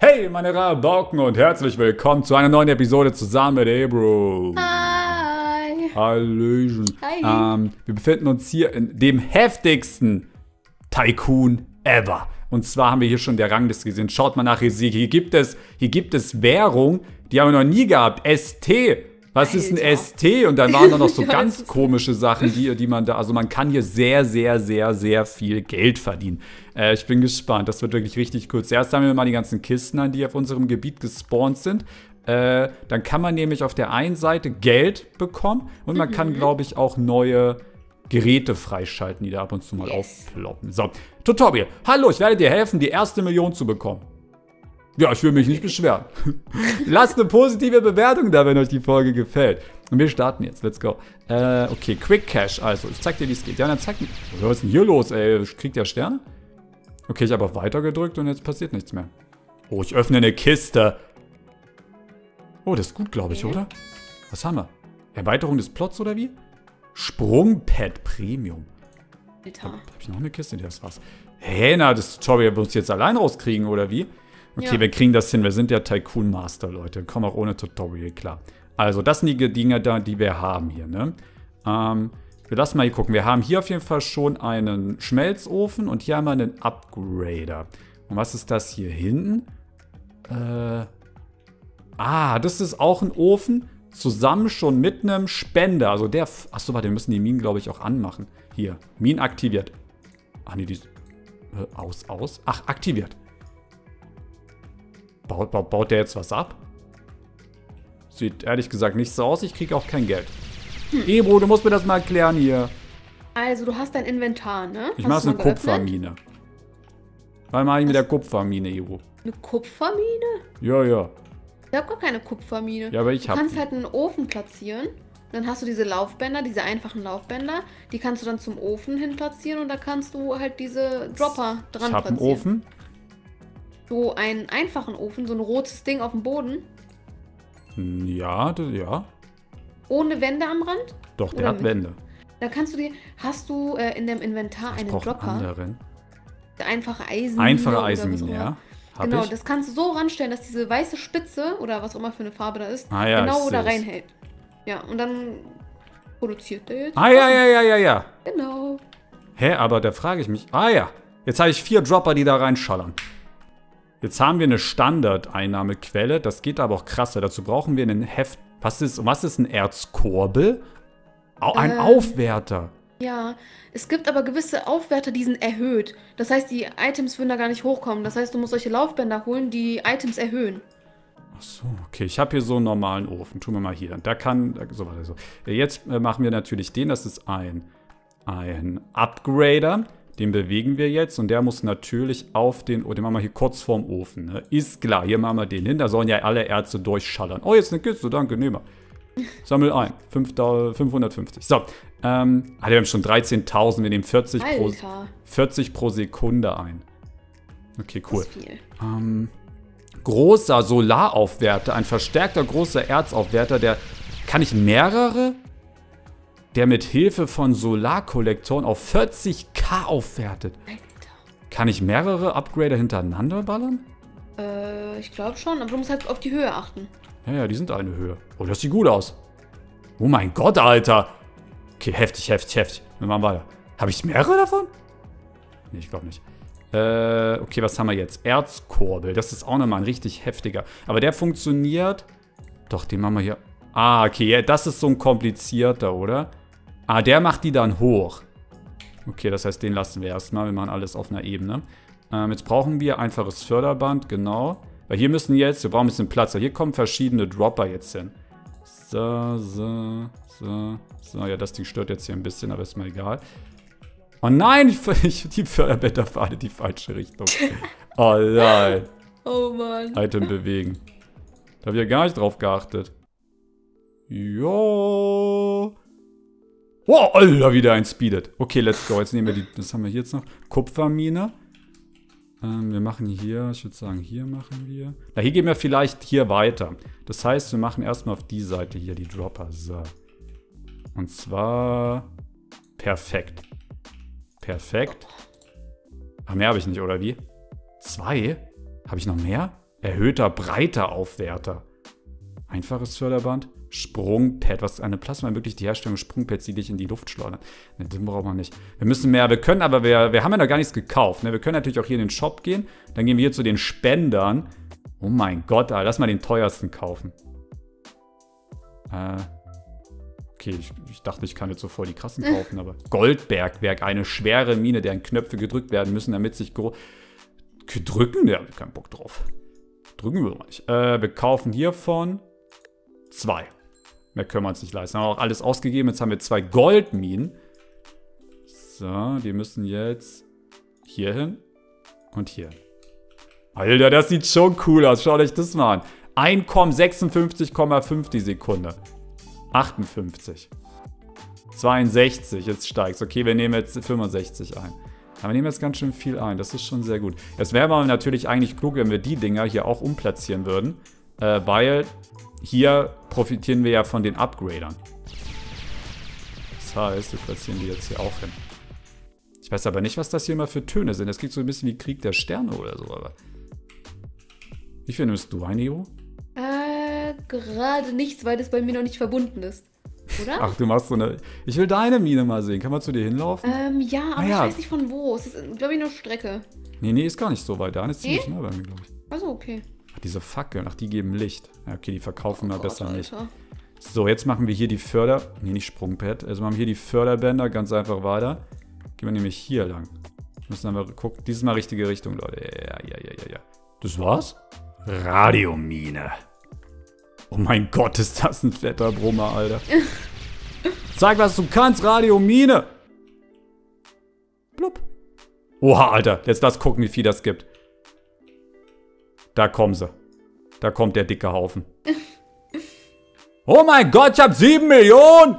Hey, meine Rabauken und herzlich willkommen zu einer neuen Episode zusammen mit Ebro. Hi. Hallöchen. Hi. Wir befinden uns hier in dem heftigsten Tycoon ever. Und zwar haben wir hier schon der Rangliste gesehen. Schaut mal nach hier gibt es Währung, die haben wir noch nie gehabt. ST. Was ist ein ST? Und dann waren da noch so ganz komische Sachen, die man da, also man kann hier sehr, sehr, sehr, sehr viel Geld verdienen. Ich bin gespannt, das wird wirklich richtig cool. Zuerst haben wir mal die ganzen Kisten an, die auf unserem Gebiet gespawnt sind. Dann kann man nämlich auf der einen Seite Geld bekommen und man kann, glaube ich, auch neue Geräte freischalten, die da ab und zu mal aufploppen. So, Tutorial. Hallo, ich werde dir helfen, die erste Million zu bekommen. Ja, ich will mich nicht beschweren. Lasst eine positive Bewertung da, wenn euch die Folge gefällt. Und wir starten jetzt. Let's go. Okay, Quick Cash. Also, ich zeig dir, wie es geht. Ja, dann zeig mir. Was ist denn hier los, ey? Kriegt der Sterne? Okay, ich habe auf Weiter gedrückt und jetzt passiert nichts mehr. Oh, ich öffne eine Kiste. Oh, das ist gut, glaube ich, oder? Was haben wir? Erweiterung des Plots oder wie? Sprungpad Premium. Alter. Hab ich noch eine Kiste? Das war's. Hä, na, das Tutorial wir uns jetzt allein rauskriegen, oder wie? Okay, wir kriegen das hin. Wir sind ja Tycoon Master, Leute. Wir kommen auch ohne Tutorial klar. Also, das sind die Dinge da, die wir haben hier, ne? Wir lassen mal hier gucken. Wir haben hier auf jeden Fall schon einen Schmelzofen und hier haben wir einen Upgrader. Und was ist das hier hinten? Das ist auch ein Ofen. Zusammen schon mit einem Spender. Also der. Achso, warte, wir müssen die Minen, glaube ich, auch anmachen. Hier. Minen aktiviert. Ach nee, die. Aus. Ach, aktiviert. Baut der jetzt was ab? Sieht ehrlich gesagt nicht so aus. Ich kriege auch kein Geld. Ebro, du musst mir das mal erklären hier. Also, du hast dein Inventar, ne? Ich mache eine Kupfermine. Was mache ich mit der Kupfermine, Ebro? Eine Kupfermine? Ja. Ich habe gar keine Kupfermine. Ja, aber ich habe. Du kannst halt einen Ofen platzieren. Dann hast du diese Laufbänder, diese einfachen Laufbänder. Die kannst du dann zum Ofen hin platzieren und da kannst du halt diese Dropper dran platzieren. Ich habe einen Ofen. So einen einfachen Ofen, so ein rotes Ding auf dem Boden. Ja. Ohne Wände am Rand? Doch, der hat Wände. Da kannst du hast du in dem Inventar einen Dropper. Anderen. Einfache Eisenmine. Einfache Eisenmine, ja. Genau, das kannst du so ranstellen, dass diese weiße Spitze oder was auch immer für eine Farbe da ist, ja, genau da reinhält. Ja, und dann produziert der jetzt. Ja. Genau. Hä, aber da frage ich mich. Ja. Jetzt habe ich 4 Dropper, die da reinschallern. Jetzt haben wir eine Standardeinnahmequelle. Das geht aber auch krasser. Dazu brauchen wir einen Heft. Was ist ein Erzkurbel? Ein Aufwerter. Ja, es gibt aber gewisse Aufwerter, die sind erhöht. Das heißt, die Items würden da gar nicht hochkommen. Das heißt, du musst solche Laufbänder holen, die Items erhöhen. Ach so, okay. Ich habe hier so einen normalen Ofen. Tun wir mal hier. Da kann. So. Jetzt machen wir natürlich den. Das ist ein Upgrader. Den bewegen wir jetzt und der muss natürlich auf den. Oh, den machen wir hier kurz vorm Ofen. Ne? Ist klar. Hier machen wir den hin. Da sollen ja alle Erze durchschallern. Oh, jetzt eine Kiste. Danke, nehmen wir. Sammel ein. 550. So. Wir haben schon 13.000. Wir nehmen 40 pro Sekunde ein. Okay, cool. Das ist viel. Großer Solaraufwärter. Ein verstärkter großer Erzaufwärter. Kann ich mehrere? Der mit Hilfe von Solarkollektoren auf 40.000 aufwertet. Alter. Kann ich mehrere Upgrader hintereinander ballern? Ich glaube schon, aber du musst halt auf die Höhe achten. Ja, die sind eine Höhe. Oh, das sieht gut aus. Oh mein Gott, Alter. Okay, heftig. Wir machen weiter. Habe ich mehrere davon? Nee, ich glaube nicht. Okay, was haben wir jetzt? Erzkurbel. Das ist auch nochmal ein richtig heftiger. Aber der funktioniert. Doch, den machen wir hier. Okay, ja, das ist so ein komplizierter, oder? Der macht die dann hoch. Okay, das heißt, den lassen wir erstmal. Wir machen alles auf einer Ebene. Jetzt brauchen wir einfaches Förderband, genau. Weil hier wir brauchen ein bisschen Platz. Hier kommen verschiedene Dropper jetzt hin. So. Ja, das Ding stört jetzt hier ein bisschen, aber ist mir egal. Oh nein, die Förderbänder fahren in die falsche Richtung. Oh nein. Oh Mann. Item bewegen. Da habe ich ja gar nicht drauf geachtet. Jo. Wow, Alter, wieder ein Speeded. Okay, let's go. Jetzt nehmen wir das haben wir hier jetzt noch. Kupfermine. Wir machen hier, ich würde sagen, hier machen wir. Na, hier gehen wir vielleicht hier weiter. Das heißt, wir machen erstmal auf die Seite hier die Dropper. So. Und zwar perfekt. Ach, mehr habe ich nicht, oder wie? 2? Habe ich noch mehr? Erhöhter Breiteaufwerter. Einfaches Förderband. Sprungpad. Was eine Plasma ermöglicht die Herstellung Sprungpads, die dich in die Luft schleudern. Ne, den brauchen wir nicht. Wir müssen mehr. Wir können aber, wir haben ja noch gar nichts gekauft. Ne? Wir können natürlich auch hier in den Shop gehen. Dann gehen wir hier zu den Spendern. Oh mein Gott, Alter. Lass mal den teuersten kaufen. Okay, ich dachte, ich kann jetzt so voll die krassen kaufen, aber Goldbergwerk, eine schwere Mine, deren Knöpfe gedrückt werden müssen, damit sich drücken? Ja, wir haben keinen Bock drauf. Drücken wir mal nicht. Wir kaufen hiervon 2. Mehr können wir uns nicht leisten. Haben wir auch alles ausgegeben. Jetzt haben wir 2 Goldminen. So, die müssen jetzt hier hin und hier. Alter, das sieht schon cool aus. Schaut euch das mal an. Einkommen 56,5 die Sekunde. 58. 62, jetzt steigt es. Okay, wir nehmen jetzt 65 ein. Aber wir nehmen jetzt ganz schön viel ein. Das ist schon sehr gut. Es wäre aber natürlich eigentlich klug, wenn wir die Dinger hier auch umplatzieren würden. Weil hier profitieren wir ja von den Upgradern. Das heißt, wir platzieren die jetzt hier auch hin. Ich weiß aber nicht, was das hier mal für Töne sind. Das klingt so ein bisschen wie Krieg der Sterne oder so. Aber wie viel nimmst du ein, Hero? Gerade nichts, weil das bei mir noch nicht verbunden ist. Oder? Ach, du machst so eine... Ich will deine Mine mal sehen. Kann man zu dir hinlaufen? Ja, aber ich weiß nicht von wo. Es ist, glaube ich, nur Strecke. Nee, ist gar nicht so weit. Da ist ziemlich nah bei mir, glaube ich. Achso, okay. Ach, diese Fackeln, die geben Licht. Ja, okay, die verkaufen wir besser Alter. nicht. So, jetzt machen wir hier die nicht Sprungpad. Also machen wir hier die Förderbänder ganz einfach weiter. Gehen wir nämlich hier lang. Müssen wir mal gucken. Dieses Mal richtige Richtung, Leute. Ja. Das war's? Radiomine. Oh mein Gott, ist das ein fetter Brummer, Alter. Zeig, was du kannst, Radiomine. Blub. Oha, Alter. Jetzt lass gucken, wie viel das gibt. Da kommen sie. Da kommt der dicke Haufen. Oh mein Gott, ich hab 7 Millionen.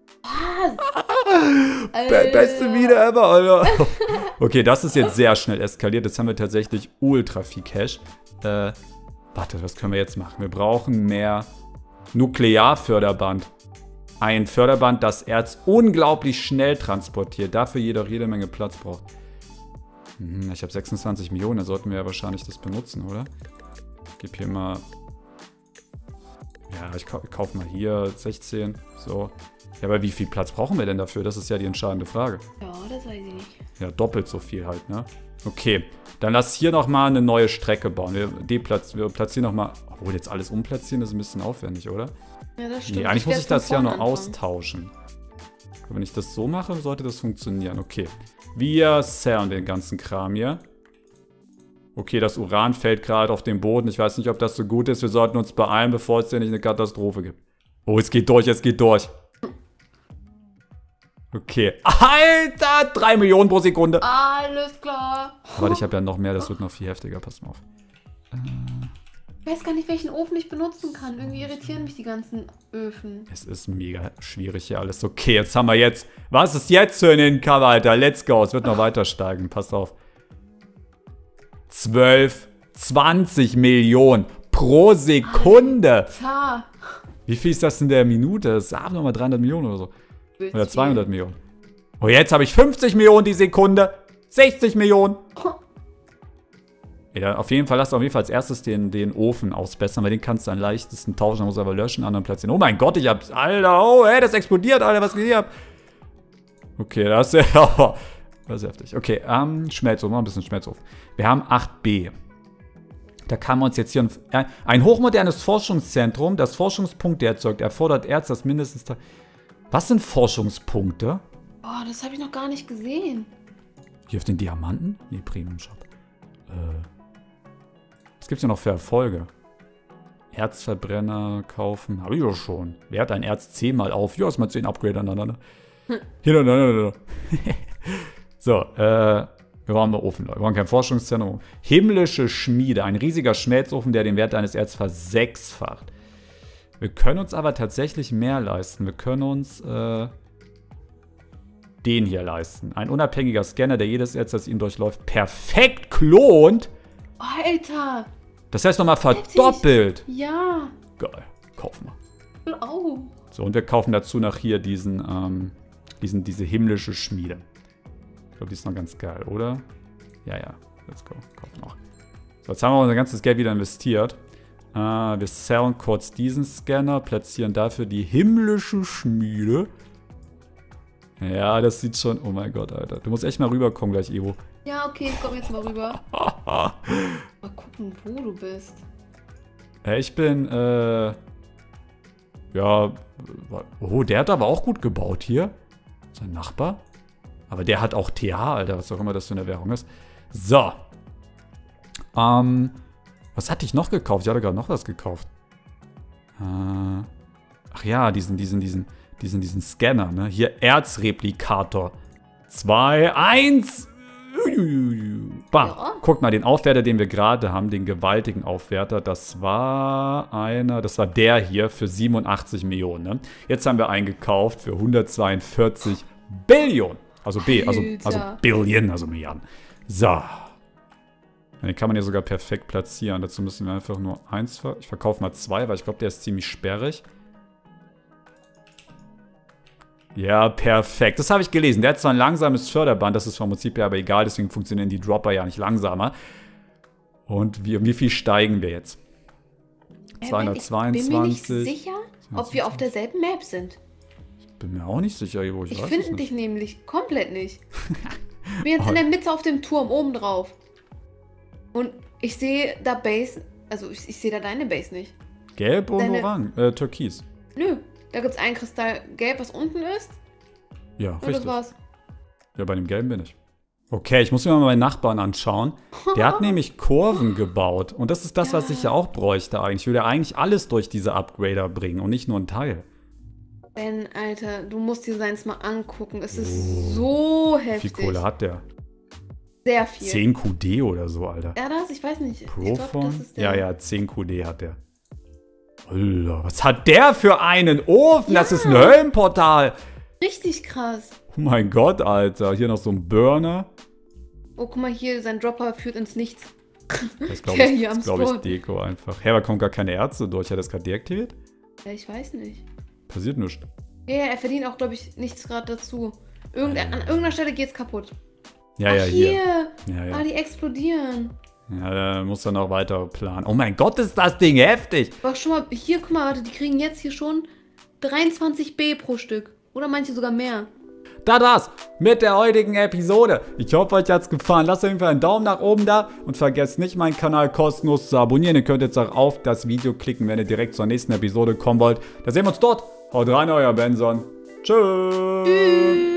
Was? Beste Mine ever, Alter. Okay, das ist jetzt sehr schnell eskaliert. Jetzt haben wir tatsächlich ultra viel Cash. Warte, was können wir jetzt machen? Wir brauchen mehr Nuklearförderband. Ein Förderband, das Erz unglaublich schnell transportiert, dafür jedoch jede Menge Platz braucht. Ich habe 26 Millionen, da sollten wir ja wahrscheinlich das benutzen, oder? Ich gebe hier mal... Ja, ich kaufe mal hier 16, so. Ja, aber wie viel Platz brauchen wir denn dafür? Das ist ja die entscheidende Frage. Ja, das weiß ich nicht. Ja, doppelt so viel halt, ne? Okay, dann lass hier nochmal eine neue Strecke bauen. Wir platzieren nochmal... Obwohl, jetzt alles umplatzieren, das ist ein bisschen aufwendig, oder? Ja, das stimmt. Nee, eigentlich muss ich das ja noch austauschen. Wenn ich das so mache, sollte das funktionieren. Okay, wir sellen den ganzen Kram hier. Okay, das Uran fällt gerade auf den Boden. Ich weiß nicht, ob das so gut ist. Wir sollten uns beeilen, bevor es hier nicht eine Katastrophe gibt. Oh, es geht durch, es geht durch. Okay. Alter, 3 Millionen pro Sekunde. Alles klar. Warte, ich habe ja noch mehr, das wird noch viel heftiger. Pass mal auf. Ich weiß gar nicht, welchen Ofen ich benutzen kann. Irgendwie irritieren mich die ganzen Öfen. Es ist mega schwierig hier alles. Okay, jetzt haben wir jetzt... Was ist jetzt für ein Cover, Alter? Let's go. Es wird noch weiter steigen. Passt auf. 12, 20 Millionen pro Sekunde. Alter. Wie viel ist das in der Minute? Das ist nochmal 300 Millionen oder so. Oder 200 Millionen. Oh, jetzt habe ich 50 Millionen die Sekunde. 60 Millionen. Ja, auf jeden Fall, lass auf jeden Fall als erstes den Ofen ausbessern, weil den kannst du am leichtesten tauschen. Dann muss aber löschen, anderen platzieren. Oh mein Gott, ich hab's. Alter, oh, hey, das explodiert, Alter, was geht hier ab? Okay, das ist ja. Das ist heftig. Okay, Schmelzofen, mal ein bisschen Schmelzofen. Wir haben 8b. Da kann man uns jetzt hier ein hochmodernes Forschungszentrum, das Forschungspunkte erzeugt, erfordert Erz, das mindestens... Was sind Forschungspunkte? Oh, das habe ich noch gar nicht gesehen. Hier auf den Diamanten? Nee, Premium Shop. Was gibt's denn noch für Erfolge? Erzverbrenner kaufen. Habe ich doch schon. Wert ein Erz 10 mal auf. Ja, ist mal 10 Upgrade aneinander. Hier, so, wir brauchen mal Ofen, Leute. Wir brauchen kein Forschungszentrum. Himmlische Schmiede. Ein riesiger Schmelzofen, der den Wert eines Erz versechsfacht. Wir können uns aber tatsächlich mehr leisten. Wir können uns den hier leisten. Ein unabhängiger Scanner, der jedes Erz, das ihn durchläuft, perfekt klont. Alter. Das heißt nochmal verdoppelt. Ja. Geil. Kaufen wir. Oh. So, und wir kaufen dazu noch hier diese himmlische Schmiede. Ich glaube, die ist noch ganz geil, oder? Ja. Let's go. Kaufen auch. So, jetzt haben wir unser ganzes Geld wieder investiert. Wir sellen kurz diesen Scanner, platzieren dafür die himmlische Schmiede. Ja, das sieht schon... Oh mein Gott, Alter. Du musst echt mal rüberkommen gleich, Evo. Ja, okay, ich komme jetzt mal rüber. Mal gucken, wo du bist. Ich bin, ja... Oh, der hat aber auch gut gebaut hier. Sein Nachbar. Aber der hat auch TH, Alter. Was auch immer das für eine Währung ist. So. Was hatte ich noch gekauft? Ich hatte gerade noch was gekauft. Ach ja, diesen Scanner, ne? Hier, Erzreplikator. 2, 1. Bam. Ja. Guck mal, den Aufwärter, den wir gerade haben, den gewaltigen Aufwärter, das war der hier für 87 Millionen. Ne? Jetzt haben wir eingekauft für 142 Billionen. Also also Billion, also Milliarden. So. Den kann man ja sogar perfekt platzieren. Dazu müssen wir einfach nur eins ich verkaufe mal 2, weil ich glaube, der ist ziemlich sperrig. Ja, perfekt. Das habe ich gelesen. Der hat zwar ein langsames Förderband, das ist vom Prinzip her aber egal, deswegen funktionieren die Dropper ja nicht langsamer. Und wie viel steigen wir jetzt? 222. Ich bin mir nicht sicher, ob wir auf derselben Map sind. Bin mir auch nicht sicher, wo ich finde dich nämlich komplett nicht. Ich bin jetzt in der Mitte auf dem Turm, oben drauf. Und ich sehe da Base, also ich sehe da deine Base nicht. Gelb und Orange, Türkis. Nö, da gibt es ein Kristall gelb, was unten ist. Ja, und richtig. das war's. Ja, bei dem gelben bin ich. Okay, ich muss mir mal meinen Nachbarn anschauen. Der hat nämlich Kurven gebaut. Und das ist das, was ich ja auch bräuchte eigentlich. Ich will ja eigentlich alles durch diese Upgrader bringen und nicht nur ein Teil. Ben, Alter, du musst dir seins mal angucken. Es ist so heftig. Wie viel Kohle hat der? Sehr viel. 10 QD oder so, Alter. Ja, das? Ich weiß nicht. Proform? Ja, 10 QD hat der. Alter, was hat der für einen Ofen? Ja. Das ist ein Höllenportal. Richtig krass. Oh mein Gott, Alter. Hier noch so ein Burner. Oh, guck mal hier, sein Dropper führt ins Nichts. Das glaube ich, Deko einfach. Hä, aber kommen gar keine Ärzte durch. Hat er das gerade deaktiviert? Ja, ich weiß nicht. Passiert nichts. Ja, er verdient auch, glaube ich, nichts gerade dazu. An irgendeiner Stelle geht's kaputt. Ja, ja, hier. Ja. Ah, die explodieren. Ja, da muss er noch weiter planen. Oh mein Gott, ist das Ding heftig. Aber schon mal, hier, guck mal, warte, die kriegen jetzt hier schon 23 B pro Stück. Oder manche sogar mehr. Das mit der heutigen Episode. Ich hoffe, euch hat's gefallen. Lasst auf jeden Fall einen Daumen nach oben da und vergesst nicht, meinen Kanal kostenlos zu abonnieren. Ihr könnt jetzt auch auf das Video klicken, wenn ihr direkt zur nächsten Episode kommen wollt. Da sehen wir uns dort. Haut rein, euer Benson. Tschüss.